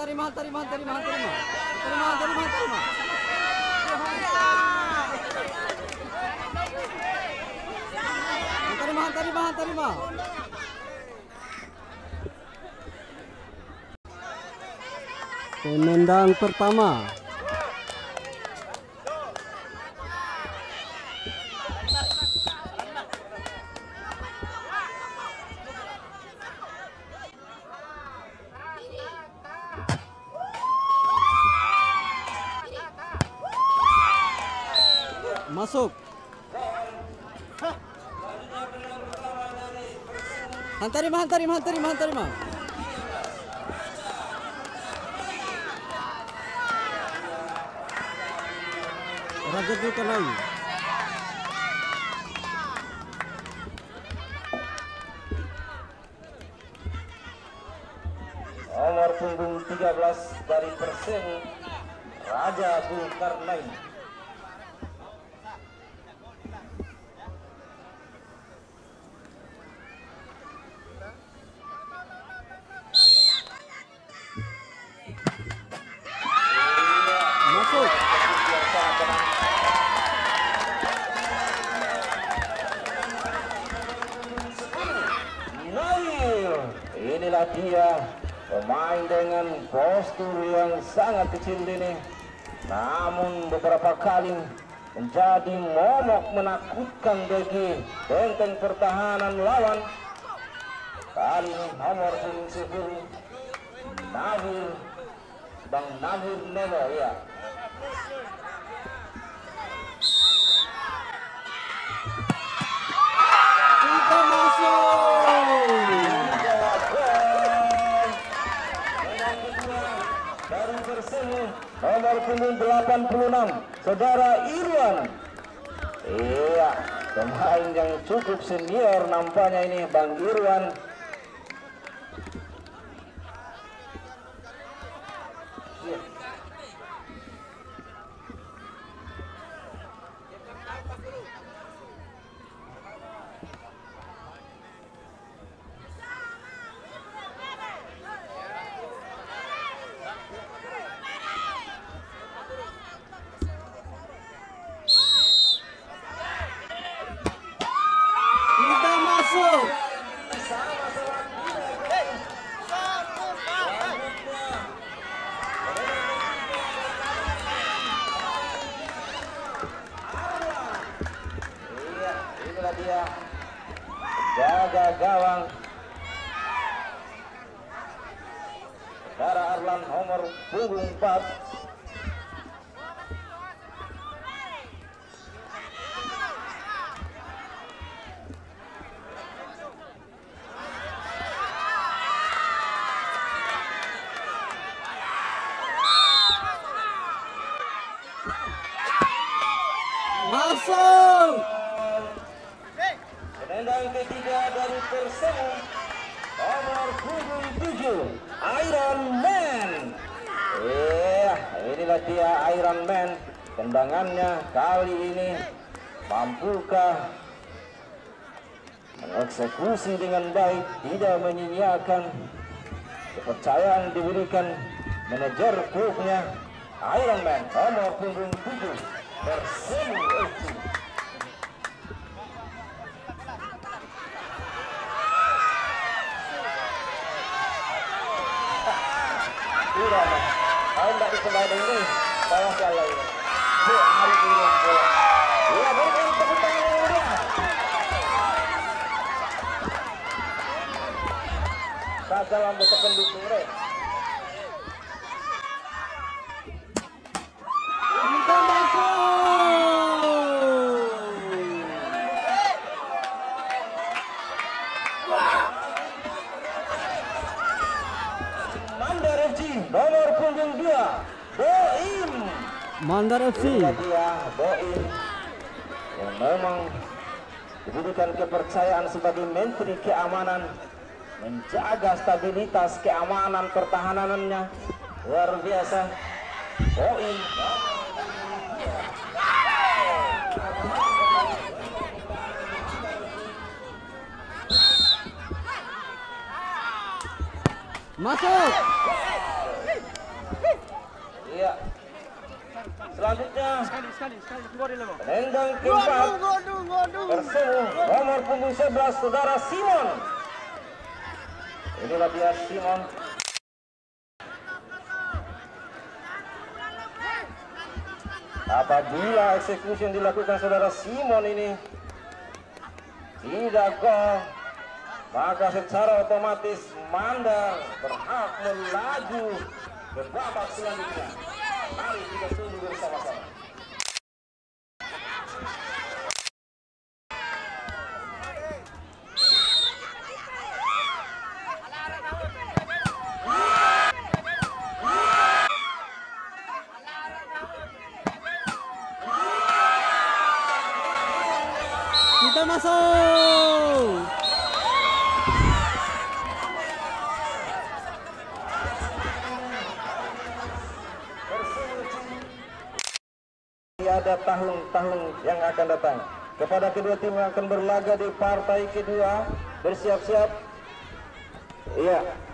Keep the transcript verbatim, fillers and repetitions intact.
terima, terima, terima, terima, terima, terima, terima. Terima, terima, terima. Penendang pertama. Masuk. Hantarima, hantarima, hantarima, hantarima. Raja Zulkarnain. Nomor punggung tiga belas dari Persib, Raja Zulkarnain. Inilah dia pemain dengan postur yang sangat kecil ini, namun beberapa kali menjadi momok menakutkan bagi benteng pertahanan lawan. Kali ini nomor punggung sepuluh Nahir, Bang Nahir Nemo, ya. Kita masuk. Dari Persib nomor punggung delapan puluh enam, saudara Irwan. Iya, pemain yang cukup senior nampaknya ini, Bang Irwan. Kita masuk. Iya, inilah dia jaga gawang saudara Arlan nomor punggung empat. Masuk. Penendang ketiga dari Persib nomor punggung tujuh, Iron Man. Iya, inilah dia Iron Man. Tendangannya kali ini mampukah mengeksekusi dengan baik, tidak menyia-nyiakan kepercayaan diberikan manajer klubnya. Iron Man nomor punggung tujuh Persib F C. Tidak, kalau tidak dikembali ini, bawah salah ini. Bu, hari ini bola. Iya, berikan tepuk tangan yang mulia. Saja lampu pendukung, Rek. Kita masuk. Mandar F C nomor punggung dua, Boim. Mandar F C. Inilah dia Boim yang memang diberikan kepercayaan sebagai Menteri Keamanan, menjaga stabilitas keamanan pertahanannya. Luar biasa Boim. Masuk. Iya. Selanjutnya penendang keempat Persemu nomor punggung sebelas saudara Simon. Inilah dia Simon. Apabila eksekusi yang dilakukan saudara Simon ini tidak gol, maka secara otomatis Mandar berhak melaju ke babak selanjutnya. Mari kita tunggu bersama-sama. Kita masuk. Ada tahun-tahun yang akan datang. Kepada kedua tim yang akan berlaga di partai kedua, bersiap-siap. Iya.